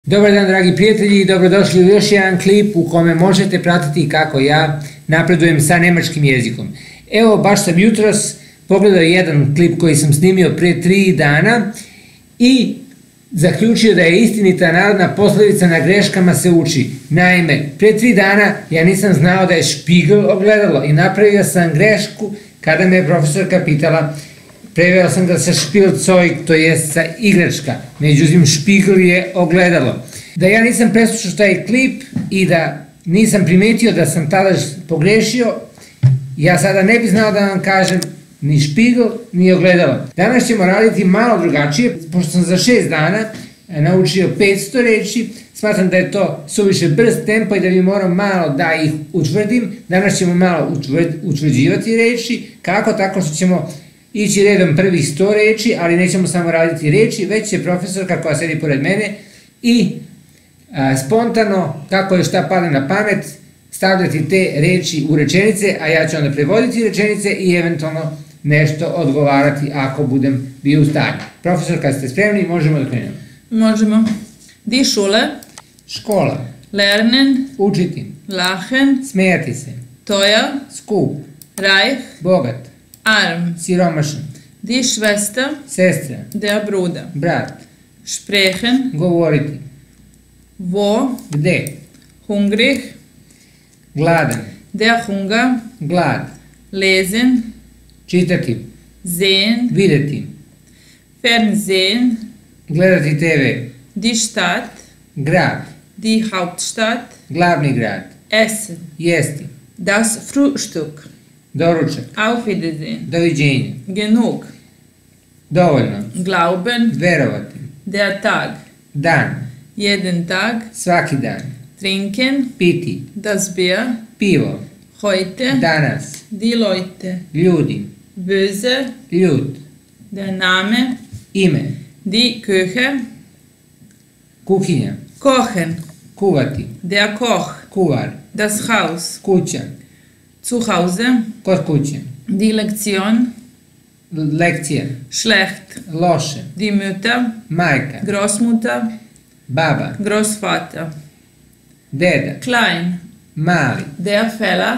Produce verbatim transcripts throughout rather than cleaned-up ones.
Dobar dan, dragi prijatelji, i dobrodošli u još jedan klip u kome možete pratiti kako ja napredujem sa nemačkim jezikom. Evo, baš sam jutros pogledao jedan klip koji sam snimio pre tri dana i zaključio da je istinita narodna poslovica na greškama se uči. Naime, pre tri dana ja nisam znao da je špigl ogledalo i napravio sam grešku kada me je profesorka pitala. Preveo sam ga sa špilcojk, to je sa igračka, međutim špigl je ogledalo. Da ja nisam preslušao taj klip i da nisam primetio da sam tada pogrešio, ja sada ne bih znao da vam kažem ni špigl, ni ogledalo. Danas ćemo raditi malo drugačije, pošto sam za šest dana naučio petsto reči, smatram da je to suviše brz tempo i da bi morao malo da ih utvrdim. Danas ćemo malo utvrđivati reči, kako? Tako što ćemo ići redom prvih sto reči, ali nećemo samo raditi reči, već će profesorka koja sedi pored mene i a, spontano, kako je šta pade na pamet, stavljati te reči u rečenice, a ja ću onda prevoditi rečenice i eventualno nešto odgovarati ako budem bio u stanju. Profesor, kad ste spremni, možemo da krenemo. Možemo. Die Schule. Škola. Lernen. Učiti. Lachen. Smejati se. Teuer. Skup. Reich. Bogat. Arm. Siromašan. Die Schwester. Sestra. Der Bruder. Brat. Sprechen. Govoriti. Wo. Gde. Hungrig. Gladan. Der Hunger. Glad. Lesen. Čitati. Sehen. Videti. Fernsehen. Gledati te ve. Die Stadt. Grad. Die Hauptstadt. Glavni grad. Essen. Jesti. Das Frühstück. Doručak. Auf Wiedersehen. Doviđenje. Genug. Dovoljno. Glauben. Verovati. Der Tag. Dan. Jeden Tag. Svaki dan. Trinken. Piti. Das Bier. Pivo. Heute. Danas. Die Leute. Ljudi. Böse. Ljud. Der Name. Ime. Die Küche. Kuhinja. Kochen. Kuvati. Der Koch. Kuvar. Das Haus. Kuća. Zu Hause. Kod kuće. Die Lektion. Lekcija. Schlecht. Loše. Die Mutter. Majka. Großmutter. Baba. Großvater. Deda. Klein. Mali. Der Feller.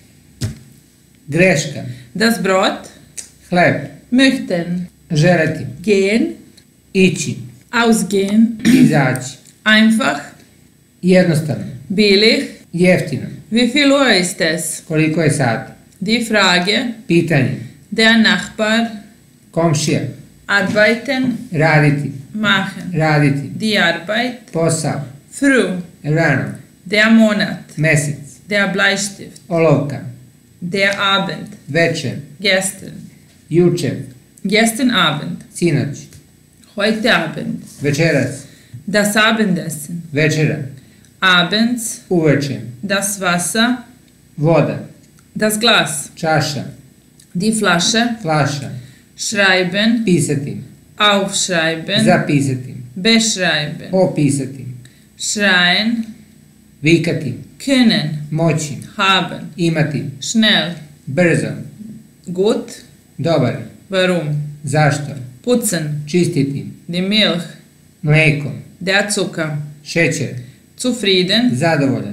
Greška. Das Brot. Hleb. Möchten. Želeti. Gehen. Ići. Ausgehen. Izaći. Einfach. Jednostavno. Billig. Jeftino. Wie viel Uhr ist es? Koliko je sati? Die Frage. Pitanje. Der Nachbar. Komšija. Arbeiten. Raditi. Machen. Raditi. Die Arbeit. Posao. Früh. Rano. Der Monat. Mesec. Der Bleistift. Olovka. Der Abend. Večer. Gestern. Juče. Gestern Abend. Sinoć. Heute Abend. Večeras. Das Abendessen. Večera. Abends. Uveče. Das Wasser. Voda. Das Glas. Čaša. Die Flasche. Flaša. Schreiben. Pisati. Aufschreiben. Zapisati. Beschreiben. Opisati. Schreien. Vikati. Können. Moći. Haben. Imati. Schnell. Brzo. Gut. Dobar. Warum? Zašto? Putzen. Čistiti. Die Milch. Mleko. Der Zucker. Šećer. Zufrieden. Zadovoljan.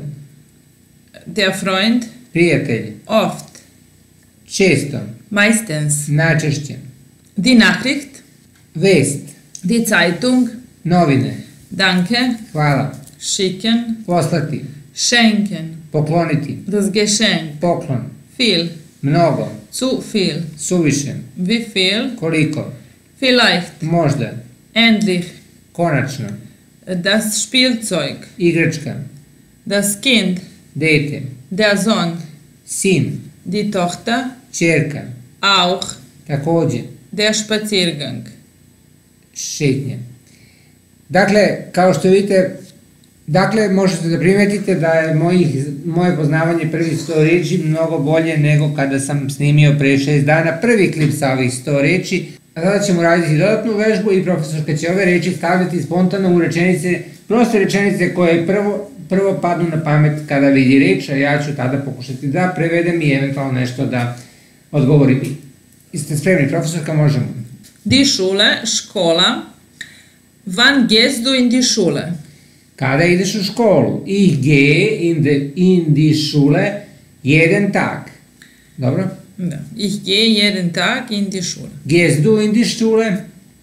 Der Freund. Prijatelj. Oft. Često. Meistens. Najčešće. Die Nachricht. Vest. Die Zeitung. Novine. Danke. Hvala. Schicken. Poslati. Schenken. Pokloniti. Das Geschenk. Poklon. Viel. Mnogo. Zu viel. Suviše. Wie viel? Koliko. Vielleicht. Možda. Endlich. Konačno. Das Spielzeug. Igračka. Das Kind. Dete. Der Sohn. Sin. Die Tochter. Čerka. Auch. Takođe. Der Spaziergang. Šetnja. Dakle, kao što vidite, dakle, možete da primetite da je mojih, moje poznavanje prvih sto reči mnogo bolje nego kada sam snimio pre šest dana prvi klip sa ovih sto reči. A sada ćemo raditi dodatnu vežbu i profesorka će ove reči stavljati spontano u rečenice, proste rečenice koje prvo, prvo padnu na pamet kada vidi reč, a ja ću tada pokušati da prevedem i eventualno nešto da odgovorim. Jeste spremni, profesorka, možemo? Die Schule, škola. Wann gehst du in die Schule? Kada ideš u školu? Ich gehe in, de, in die Schule jeden Tag. Dobro? Da. Ich gehe jeden Tag in die Schule. Gehst du in die Schule?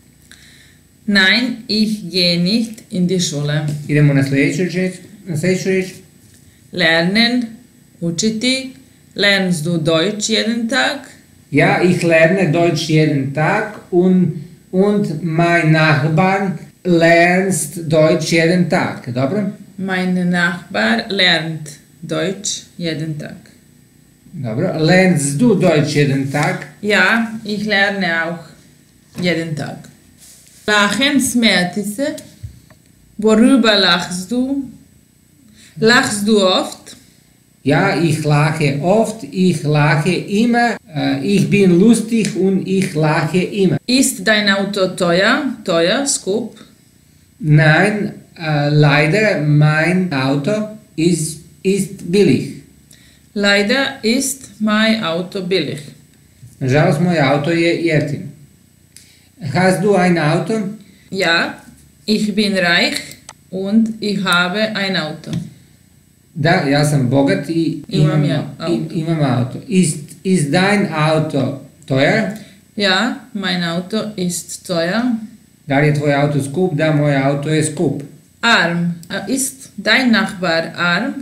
Nein, ich gehe nicht in die Schule. Idemo na sljedeću reč. Na sljedeću reč. Lernen, učiti. Lernst du Deutsch jeden Tag? Ja, ich lerne Deutsch jeden Tag und, und mein Nachbar lernst Deutsch jeden Tag. Dobro? Mein Nachbar lernt Deutsch jeden Tag. Dobro. Lernst du Deutsch jeden Tag? Ja, ich lerne auch jeden Tag. Lachen, smähte se. Worüber lachst du? Lachst du oft? Ja, ich lache oft, ich lache immer, äh, ich bin lustig und ich lache immer. Ist dein Auto teuer? Teuer, skup? Nein, äh, leider, mein Auto ist, ist billig. Leider ist mein Auto billig. Nažalost, moj auto je jeftin. Hast du ein Auto? Ja, ich bin reich und ich habe ein Auto. Da, ja sam bogat i Imam imam, ja auto. i- imam auto. Ist, ist dein Auto teuer? Ja, mein Auto ist teuer. Da li je tvoj auto skup? Da, moj auto je skup. Arm. Äh, Ist dein Nachbar arm?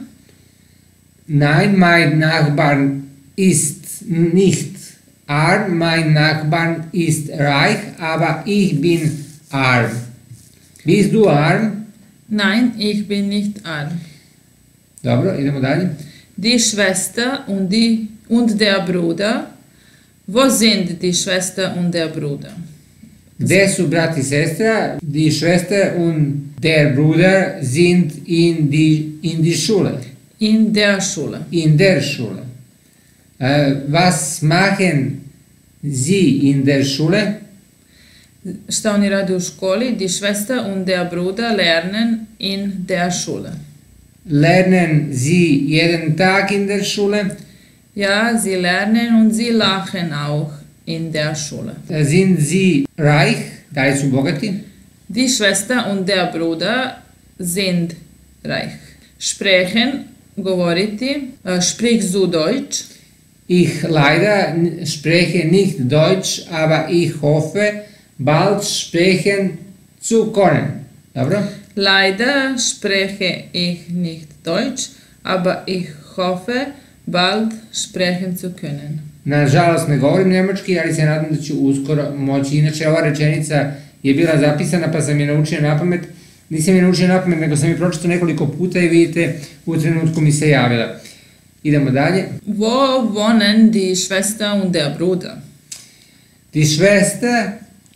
Nein, mein Nachbar ist nicht arm, mein Nachbar ist reich, aber ich bin arm. Bist du arm? Nein, ich bin nicht arm. Dobro, idemo dalje. Die Schwester und, die, und der Bruder. Wo sind die Schwester und der Bruder? Gde su brat i sestra? Die Schwester und der Bruder sind in die, in die Schule. In der Schule. In der Schule. Äh, was machen Sie in der Schule? Šta oni rade u školi? Die Schwester und der Bruder lernen in der Schule. Lernen Sie jeden Tag in der Schule? Ja, sie lernen und sie lachen auch in der Schule. Äh, Sind Sie reich? Da li su bogati? Die Schwester und der Bruder sind reich. Sprechen, govoriti. Äh, Sprichst du Deutsch? Ich leider n- spreche nicht Deutsch, aber ich hoffe, bald sprechen zu können. Dobro? Leider spreche ich nicht Deutsch, aber ich hoffe, bald sprechen zu können. Nažalost ne govorim njemački, ali se nadam da ću uskoro moći. Inače, ova rečenica je bila zapisana pa sam je naučio na pamet. Nisam je naučio na pamet, nego sam je pročitao nekoliko puta i vidite, u trenutku mi se javila. Idemo dalje. Wo wohnen die Schwester und der Bruder? Die Schwester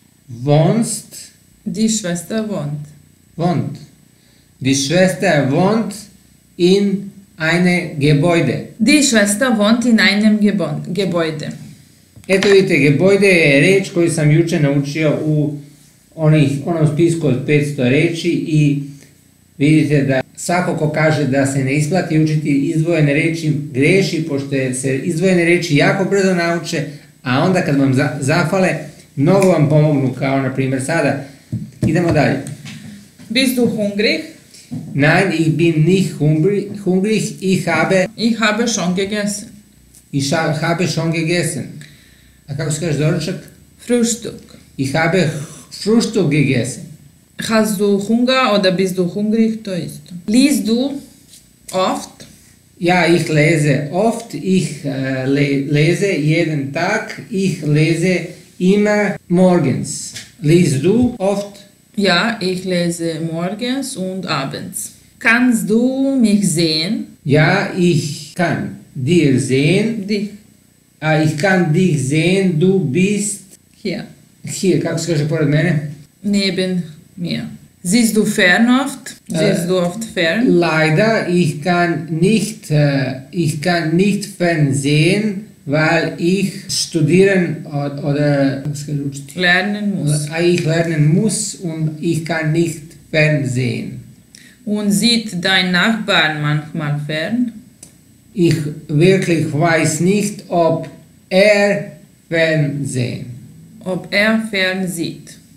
wohnst, Die Schwester wohnt. wohnt. Die Schwester wohnt in eine Gebäude. Die Schwester wohnt in einem Gebon- Gebäude. Eto vidite, Gebäude je reč koju sam juče naučio u onih, onom spisku od petsto reči i vidite da svako ko kaže da se ne isplati učiti izdvojene reči greši, pošto je se izdvojene reči jako brzo nauče, a onda kad vam za, zafale, mnogo vam pomognu, kao na primjer sada. Idemo dalje. Bist du hungrig? Nein, ich bin nicht hungrig, hungrig ich habe, Ich habe schon gegessen. ich ha- habe schon gegessen. A kako se kaže doručak? Frühstück. Ich habe Frühstück gegessen. Hast du Hunger oder bist du hungrig? To je isto. Liest du oft? Ja, ich lese oft, ich äh, le lese jeden Tag, ich lese immer morgens. Liest du oft? Ja, ich lese morgens und abends. Kannst du mich sehen? Ja, ich kann dir sehen. Dich. Ah, ich kann dich sehen, du bist Hier. hier, kako se kaže pored mene? Neben mir. Siehst du fern oft? Siehst du oft fern? Leider, ich kann nicht, äh, ich kann nicht fernsehen, weil ich studieren od- oder was kann ich učiti? Lernen muss. Oder, ich lernen muss und ich kann nicht fernsehen. Und sieht dein Nachbar manchmal fern? Ich wirklich weiß nicht, ob er fernsehen. Ob er fern sieht.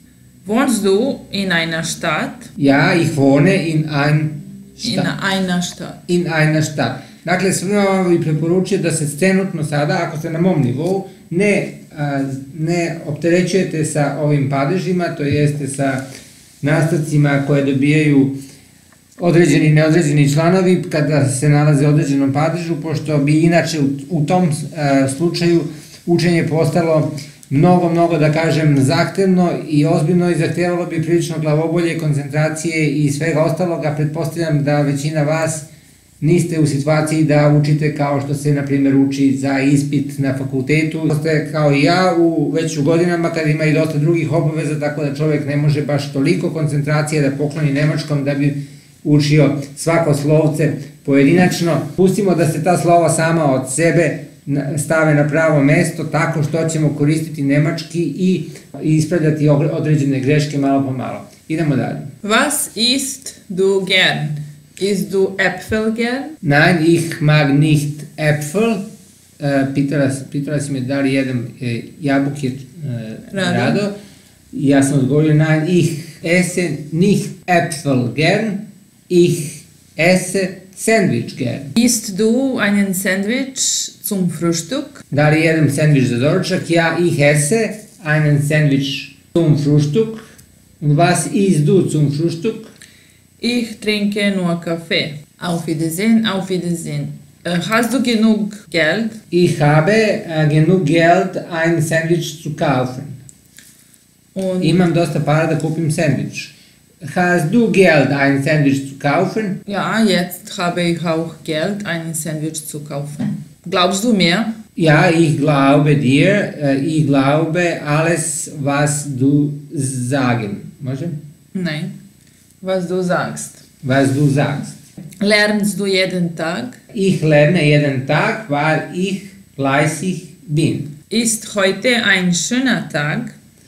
Wohnst du in einer Stadt? Ja, ich wohne in ein In einer Stadt. In einer Stadt. Dakle, svima bi preporučio da se trenutno sada, ako ste na mom nivou, ne, a, ne opterećujete sa ovim padežima, to jeste sa nastavcima koje dobijaju određeni i neodređeni članovi kada se nalaze u određenom padežu, pošto bi inače u, u tom a, slučaju učenje postalo mnogo, mnogo, da kažem, zahtevno i ozbiljno i zahtevalo bi prilično glavobolje, koncentracije i svega ostaloga. Pretpostavljam da većina vas niste u situaciji da učite kao što se, na primjer, uči za ispit na fakultetu. Ste kao i ja u već u godinama kada ima i dosta drugih obaveza, tako da čovjek ne može baš toliko koncentracije da pokloni nemačkom da bi učio svako slovce pojedinačno. Pustimo da se ta slova sama od sebe stave na pravo mesto tako što ćemo koristiti nemački i ispravljati određene greške malo po malo. Idemo dalje. Was isst du gern? Isst du Äpfel gern? Nein, ich mag nicht Äpfel. Uh, pitala, pitala si me da li jedem e, jabuke uh, rado. rado. Ja sam odgovorio, nein, ich esse nicht Äpfel gern. Ich esse Sandwich gern. Isst du einen Sandwich zum Frühstück? Da li jedem sandvič za doručak? Ja, ich esse einen Sandwich zum Frühstück. Und was isst du zum Frühstück? Ich trinke nur Kaffee. Auf Wiedersehen, auf Wiedersehen. Äh, hast du genug Geld? Ich habe äh, genug Geld, ein Sandwich zu kaufen. Und Imam dosta para da kupim sandvič. Hast du Geld, ein Sandwich zu kaufen? ja, jetzt habe ich auch Geld, einen Sandwich zu kaufen. Glaubst du mir? Ja, ich glaube dir. Äh, ich glaube alles, was du sagen. Može? Nein. Was du sagst. Was du sagst. Lernst du jeden Tag? Ich lerne jeden Tag, weil ich fleißig bin. Ist heute ein schöner Tag?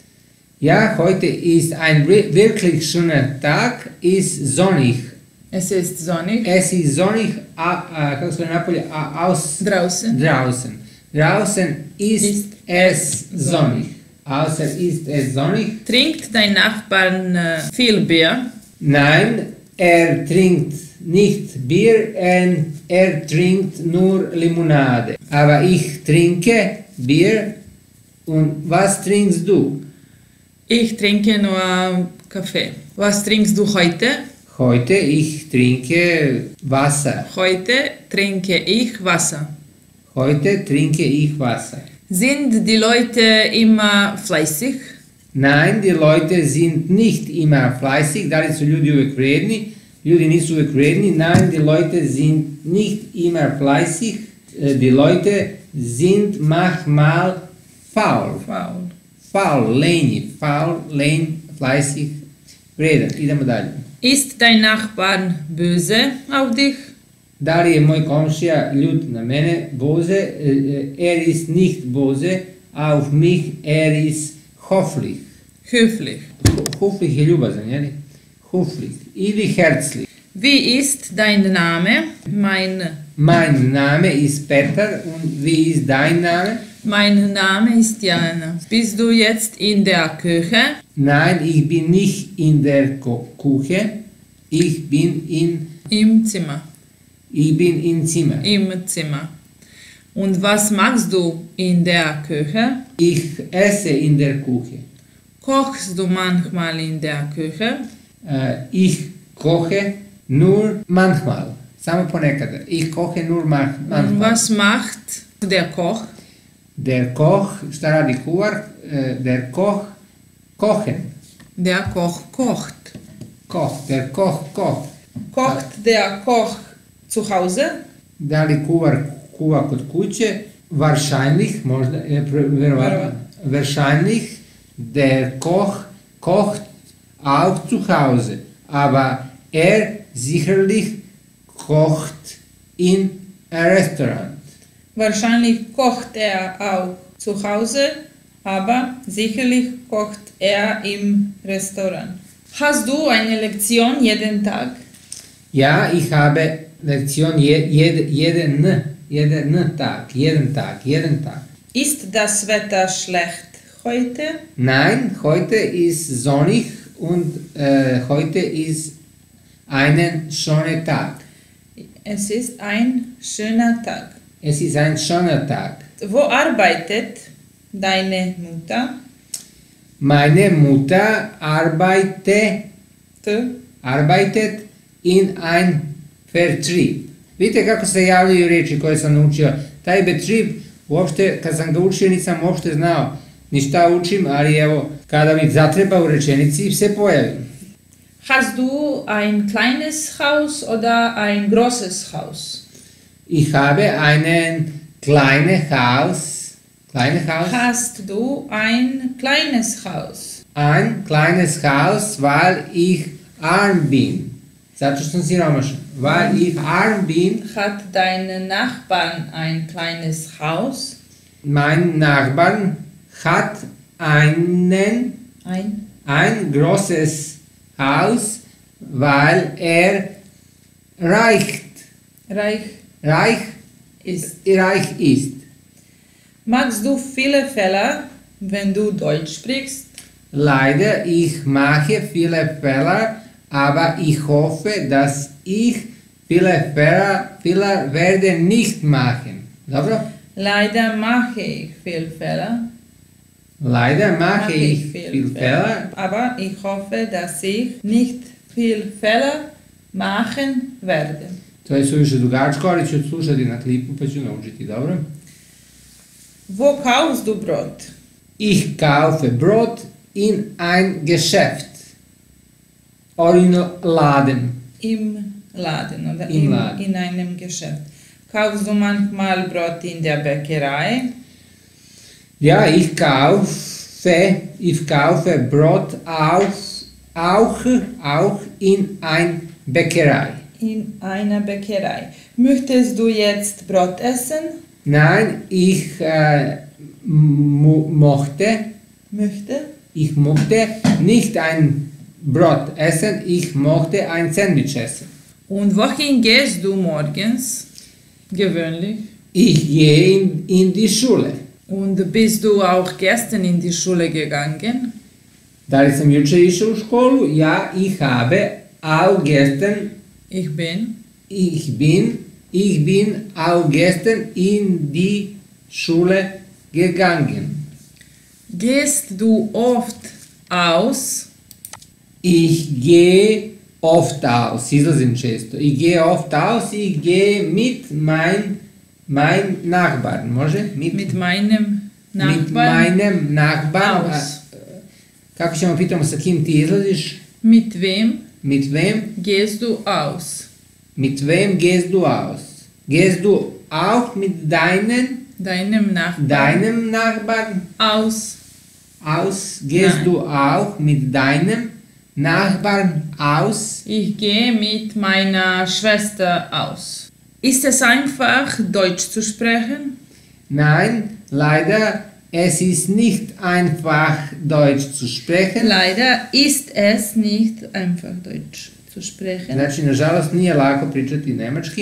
Ja, heute ist ein wirklich schöner Tag, ist sonnig. Es ist sonnig. Es ist sonnig, a, a, kako se napolje, a, aus, Draußen. draußen. Draußen ist, Ist es sonnig. Außer ist es sonnig. Trinkt dein Nachbar äh, viel Bier? Nein, er trinkt nicht Bier, und er trinkt nur Limonade. Aber ich trinke Bier. Und was trinkst du? Ich trinke nur Kaffee. Was trinkst du heute? Heute ich trinke Wasser. Heute trinke ich Wasser. Heute trinke ich Wasser. Sind die Leute immer fleißig? Nein, die Leute sind nicht immer fleißig, da li su ljudi uvek vredni. Ljudi nisu uvek vredni. Nein, die Leute sind nicht immer fleißig. Die Leute sind manchmal faul. Faul. Faul, lenji, faul, lenj, fleißig, vredan. Idemo dalje. Ist dein Nachbar böse auf dich? Da li je moj komšija ljut na mene? Böse, er ist nicht böse, auf mich, er ist höflich. Höflich. Höflich je ljubazan, jeli? Höflich. Ili herzlich. Wie ist dein Name? Mein, Mein Name ist Peter und wie ist dein Name? mein Name ist Jana. Bist du jetzt in der Küche? Nein, ich bin nicht in der Ko- Küche. Ich bin in, Im Zimmer. ich bin im Zimmer. Im Zimmer. Und was machst du in der Küche? Ich esse in der Küche. Kochst du manchmal in der Küche? Äh, ich koche nur manchmal. Samo ponekada. Ich koche nur ma- Und manchmal. was macht der Koch? Der Koch, šta radi kuvar? Äh, der Koch, kochen. Der Koch kocht. Koch, der Koch kocht. Kocht der Koch zu Hause? Da li kuvar kuva kod kuće? Wahrscheinlich, možda, e, pr- verovatno. Wahrscheinlich, der Koch kocht auch zu Hause. Aber er sicherlich kocht in einem Restaurant. Wahrscheinlich kocht er auch zu Hause, aber sicherlich kocht er im Restaurant. Hast du eine Lektion jeden Tag? Ja, ich habe Lektion je, jede, jeden, jeden Tag, jeden Tag, jeden Tag. Ist das Wetter schlecht heute? Nein, heute ist sonnig und äh, heute ist ein schöner Tag. Es ist ein schöner Tag. Es ist ein schöner Tag. Wo arbeitet deine Mutter? Meine Mutter arbeitet, T. arbeitet in ein Vertrieb. Vidite kako se javljaju riječi koje sam naučio. Taj betrieb, uopšte, kad sam ga učio, nisam uopšte znao ni šta učim, ali evo, kada mi zatreba u rečenici, se pojavi. Hast du ein kleines Haus oder ein großes Haus? Ich habe einen kleinen Haus. Kleines Haus? Hast du ein kleines Haus? Ein kleines Haus, weil ich arm bin. Zato što sam siromašan. Weil ich arm bin. Hat dein Nachbarn ein kleines Haus? Mein Nachbar hat einen, Ein? ein großes Haus, weil er reich, Reich reich, ist. reich ist. Magst du viele Fehler, wenn du Deutsch sprichst? Leider, ich mache viele Fehler, aber ich hoffe, dass ich viele Fehler, Fehler werde nicht machen. Dobro? Leider mache ich viel Fehler. Leider mache ich viel Fehler, Aber ich hoffe, dass ich nicht viel Fehler machen werde. to je suviše dugačko, ali ću slušati na klipu pa ću naučiti, dobro? Wo kaufst du Brot? Ich kaufe Brot in ein Geschäft. Oder in Laden. Im Laden oder Im in, Laden. in einem Geschäft. Kaufst du manchmal Brot in der Bäckerei? Ja, ich kaufe, ich kaufe Brot auch, auch, auch in ein Bäckerei. In einer Bäckerei. Möchtest du jetzt Brot essen? Nein, ich äh, mo mochte, Möchte? ich mochte nicht ein Brot essen, ich mochte ein Sandwich essen. Und wohin gehst du morgens? Gewöhnlich. Ich gehe in, in die Schule. Und bist du auch gestern in die Schule gegangen? Da li sam juče išao u školu? Ja, ich habe auch gestern, Ich bin. ich bin, ich bin auch gestern in die Schule gegangen. Gehst du oft aus? Ich gehe oft aus, izlazim često. Ich gehe oft aus, ich gehe mit mein, mein Nachbarn, može? Mit, Mit meinem mit Nachbarn? meinem Nachbarn. Aus. A, kako ćemo pitamo sa kim ti izlaziš? Mit wem Mit wem? gehst du aus? Mit wem gehst du aus? Gehst du auch mit deinen, Deinem Nachbarn? deinem Nachbarn Aus. aus? Gehst Nein. du auch mit deinem Nachbarn aus? Ich gehe mit meiner Schwester aus. Ist es einfach, Deutsch zu sprechen? Nein, leider, es ist nicht einfach Deutsch zu sprechen. Leider ist es nicht einfach, Deutsch zu sprechen. Znači, nažalost, nije lako pričati nemački.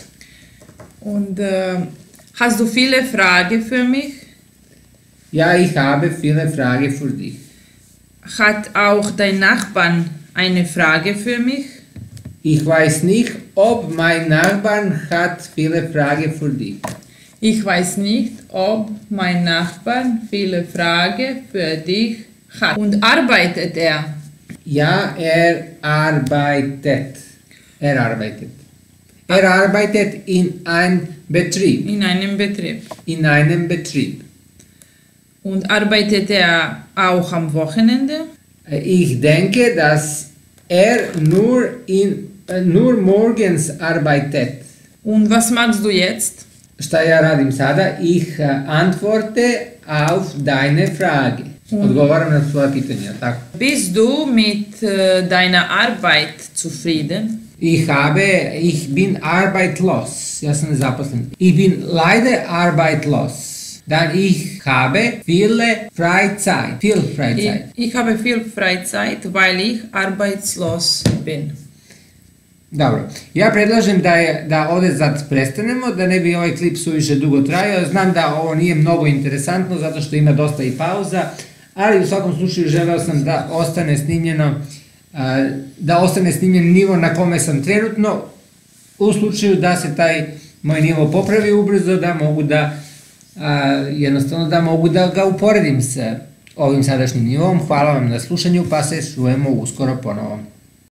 Und äh, hast du viele Fragen für mich? Ja, ich habe viele Fragen für dich. Hat auch dein Nachbarn eine Frage für mich? Ich weiß nicht, ob mein Nachbar hat viele Fragen für dich. Ich weiß nicht, ob mein Nachbar viele Fragen für dich hat. Und arbeitet er? Ja, er arbeitet. Er arbeitet. Er arbeitet in einem Betrieb. In einem Betrieb. In einem Betrieb. Und arbeitet er auch am Wochenende? Ich denke, dass er nur, in, nur morgens arbeitet. Und was machst du jetzt? Šta ja radim sada? Ich äh, antworte auf deine Frage. Odgovaram na svoje pitanje, tako? Bist du mit äh, deiner Arbeit zufrieden? Ich habe, ich bin arbeitslos. Ja sam nezaposlen. Ich bin leider arbeitslos. Dann ich habe viele Freizeit. Viel Ich, Freizeit. ich habe viel Freizeit, weil ich arbeitslos bin. Dobro, ja predlažem da, je, da ovde sad prestanemo, da ne bi ovaj klip suviše dugo trajao. Znam da ovo nije mnogo interesantno zato što ima dosta i pauza, ali u svakom slučaju želeo sam da ostane snimljeno, da ostane snimljen nivo na kome sam trenutno, u slučaju da se taj moj nivo popravi ubrzo, da mogu da, jednostavno da mogu da ga uporedim sa ovim sadašnjim nivom. Hvala vam na slušanju, pa se čujemo uskoro ponovo.